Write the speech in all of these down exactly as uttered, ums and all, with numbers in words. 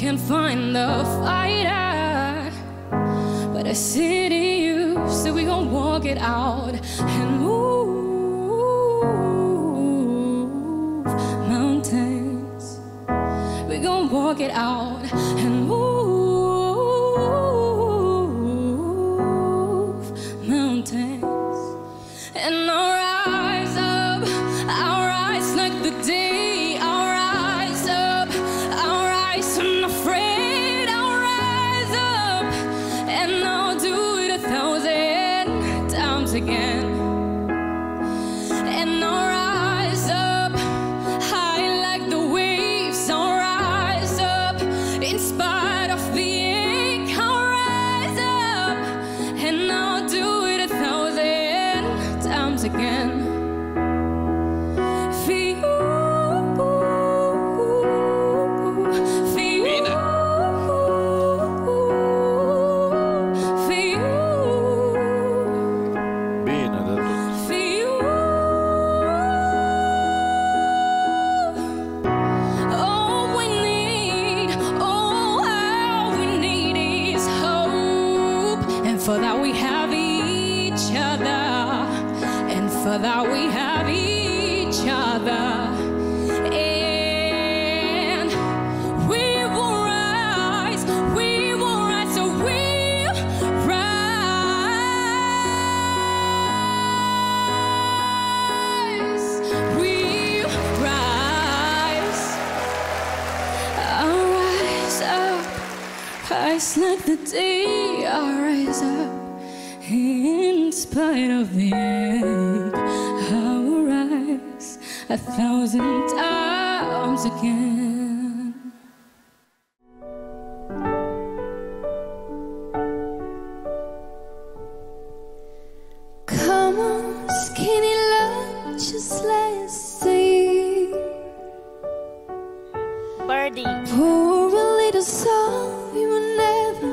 can't find the fighter, but I see it in you, so we gon' walk it out and move mountains. We gon' walk it out and move mountains. And I'll rise up, I'll rise like the day. I'll rise up, I'll rise unafraid. I'll rise up, and I'll do it a thousand times again. And I'll rise up, high like the waves. I'll rise up, in spite of the ache. I'll rise up, and I'll do it a thousand times again. For you, for you, for you, Bine de tot. for you. All we need, all we need is hope, and for that we have each other, and for that we have each other. And we will rise, we will rise, so we'll rise, we'll rise. I'll rise up, rise like the day. I'll rise up, in spite of the ache. I will rise a thousand times again. Come on, skinny love, just let's see. Birdie. Pour a little song you will never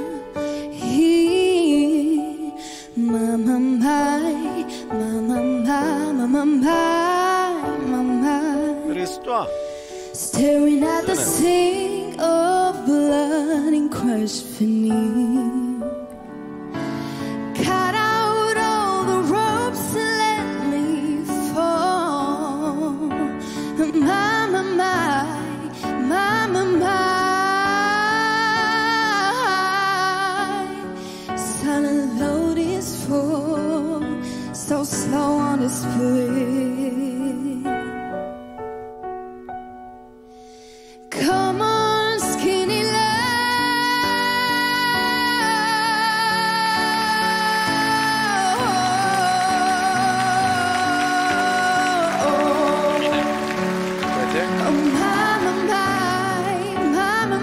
hear. Mama, my, mama, my, mama, my, mama. Hristo! Staring at the sink of blood and crushed beneath. Cut out all the ropes and let me fall. Mama, my, mama, my. Silent load is full, so slow on display. Come on, skinny love. Uite. Oh, mama, my, mama,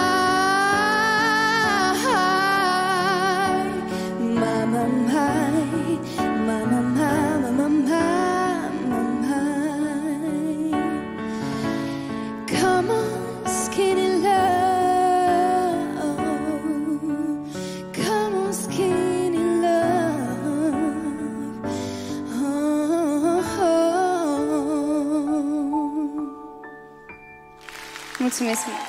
my, mama, my, mama, mama, mama, come on, skinny love. Come on, skinny love. Oh, oh. Mulțumesc mult!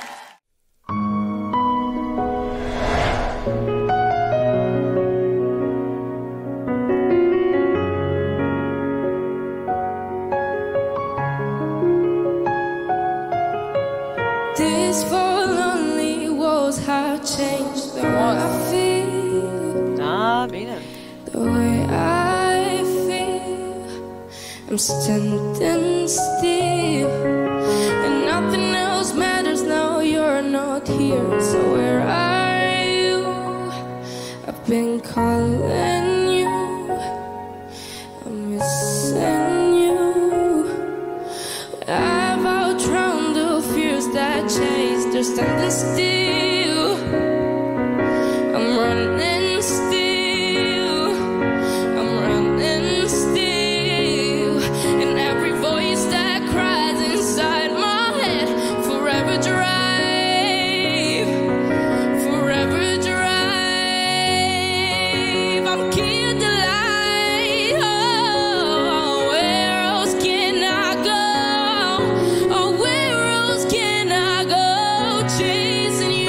These four lonely walls have changed the way I feel, Da, bine. the way I feel. I'm standing still, and nothing else matters now. You're not here, so where are you? I've been calling you, I'm missing you. I've outgrown the fears that chase. They're standing still. I'm running still. I'm running still. And every voice that cries inside my head, forever drive, forever drive. I'm killed alive. Oh, where else can I go? Oh, where else can I go? Chasing you.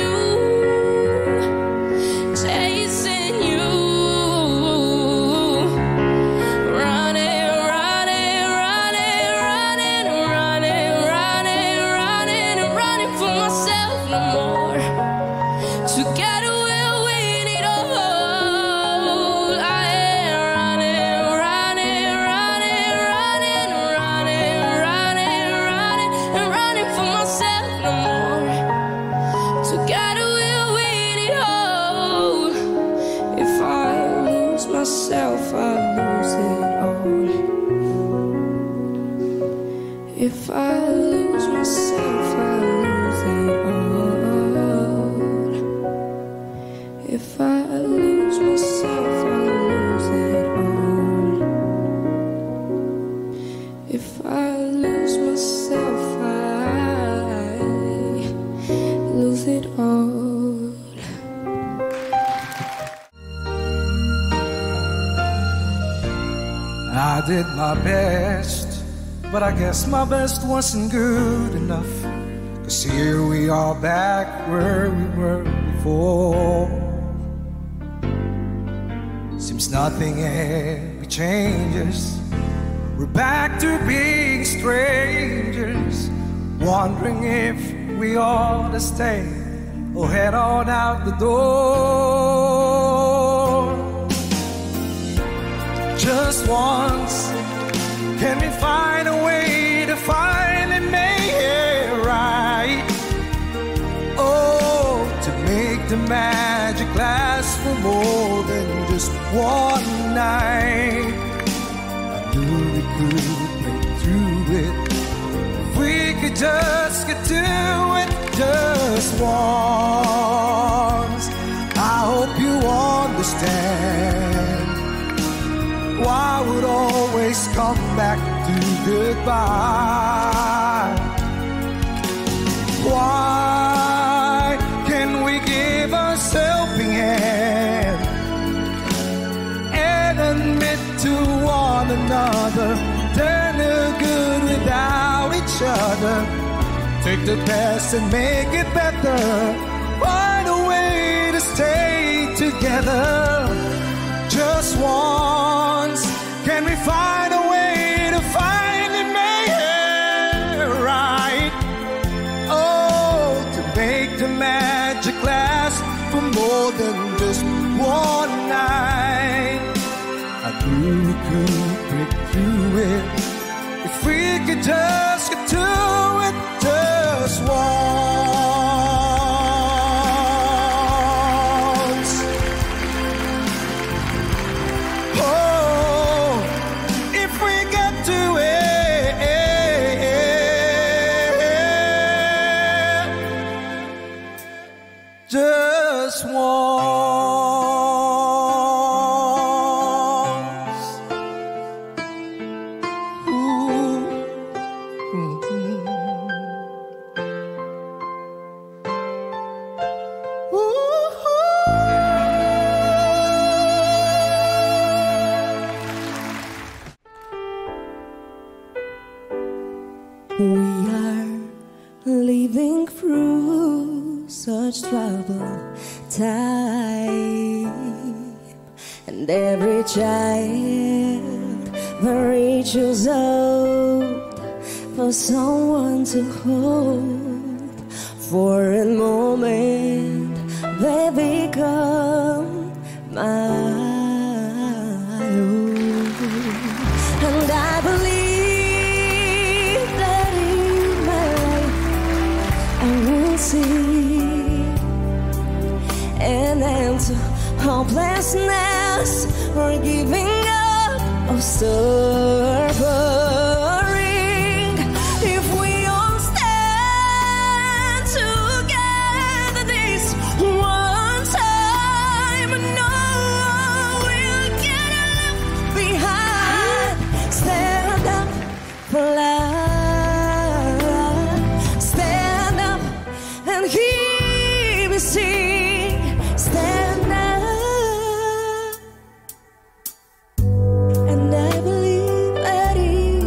If I lose myself, I lose it all. If I lose myself, I lose it all. If I lose myself, I lose it all. I did my best, but I guess my best wasn't good enough. 'Cause here we are back where we were before. Seems nothing ever changes. We're back to being strangers, wondering if we ought to stay or head on out the door. Just once, can we find a way to finally make it right? Oh, to make the magic last for more than just one night. I knew we could break through it if we could just get to it just once. I hope you understand why I would always come back to goodbye. Why can we give ourselves a hand and admit to one another that we're good without each other? Take the past and make it better. Find a way to stay together. Just once, can we find a way to finally make it right? Oh, to make the magic last for more than just one night. I knew we could break through it if we could just get to it just once. Oh, if we get to it just once. Ooh. Mm-hmm. We are living through such troubled time, and every child reaches out for someone to hold. For a moment they become my own, and I believe that in my life I will see an end to hopelessness or giving up or suffering. If we all stand together this one time, no one will get left behind. Stand up for love. Stand up and hear me sing. Stand up. And I believe that in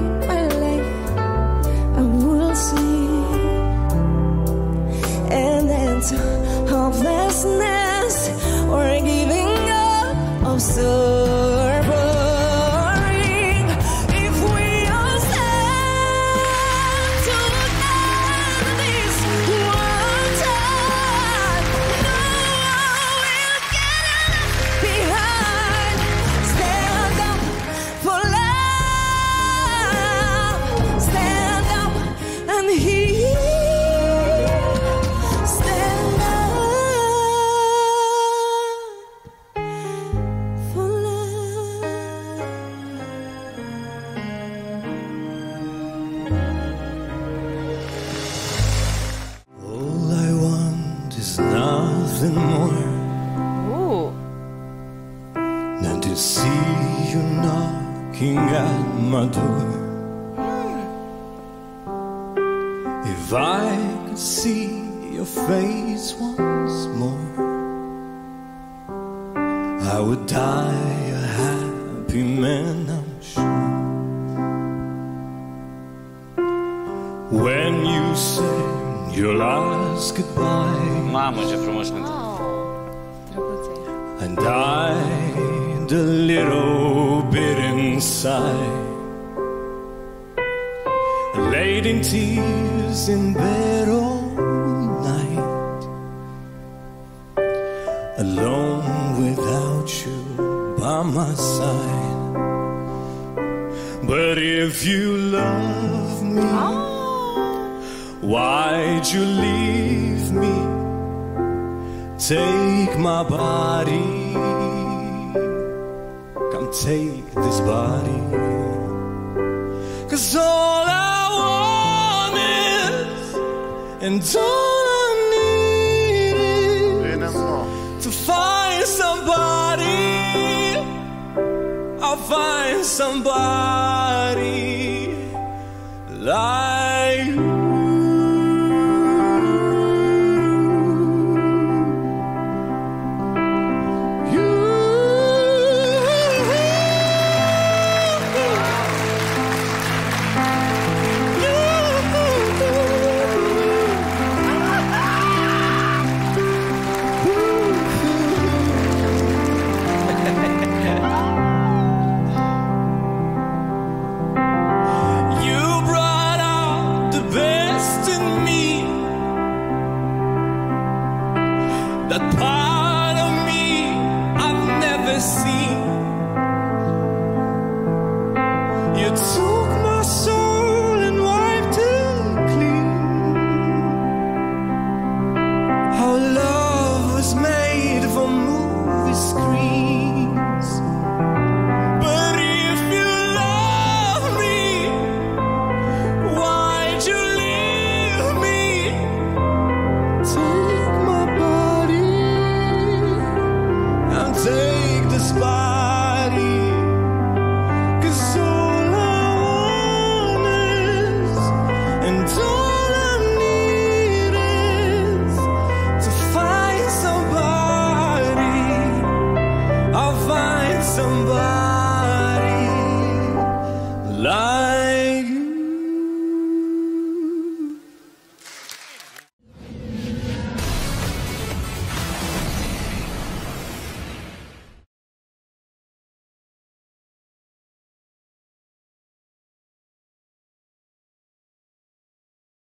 nothing more Uh. than to see you knocking at my door. If I could see your face once more, I would die a happy man, I'm sure. When you said your last goodbye, Mamă, ce frumos cântă. and died a little bit inside, laid in tears in bed all night, alone without you by my side. But if you love me, why'd you leave me? Take my body, come take this body, 'cause all I want is, and all I need Bine, is mă. to find somebody. I'll find somebody